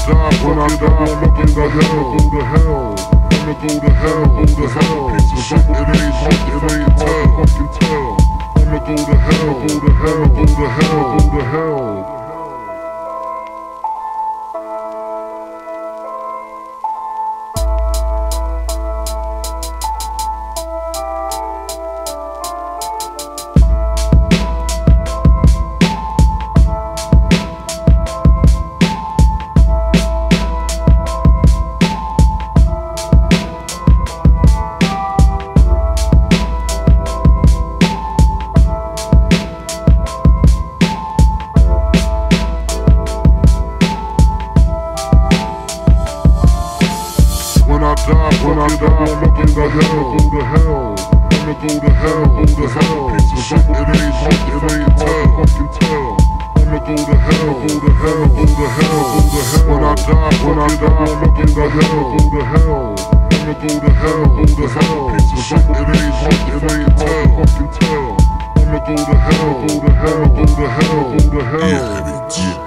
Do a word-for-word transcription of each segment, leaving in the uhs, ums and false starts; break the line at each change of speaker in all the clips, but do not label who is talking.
die, when I die, I'ma go to hell, go to hell. I'ma go to hell, go to hell. Cause it ain't hard, it ain't hard to fucking tell. I'ma go to hell, go to hell, go to hell, go to hell. When I die, I'ma go to hell, go to hell. I'ma go to hell, go to hell. Cause it ain't hard, it ain't hard to fucking tell. I'ma go to hell, go to hell, go to hell, go to hell. When I die, when I die, I'ma go to hell, go to hell. I'ma go to hell, go to hell. Cause it ain't hard, it ain't hard to fucking tell. I'ma go to hell, go to hell, go to hell, go to hell. Yeah.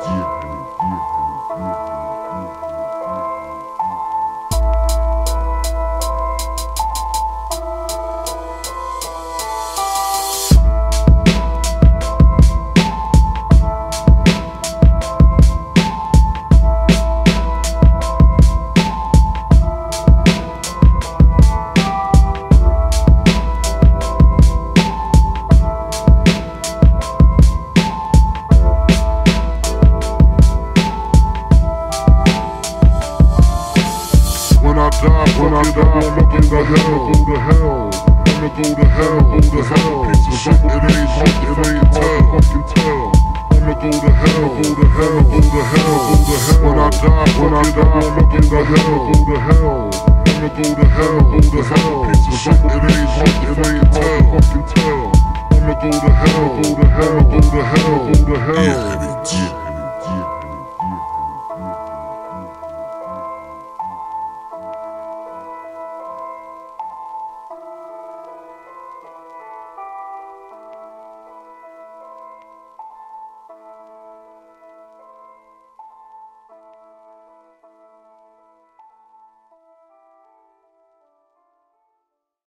When I die, I'ma go to hell, go to hell. I'ma go to hell, go to hell. Cause it ain't hard, it ain't hard to fucking tell. I'ma go to hell, go to hell, go to hell, go to hell. When I die, when I die, I'ma go to hell, go to hell. I'ma go to hell, go to hell. Cause it ain't hard, it ain't hard to fucking tell. I'ma go to hell, go to hell, go to hell, go to hell.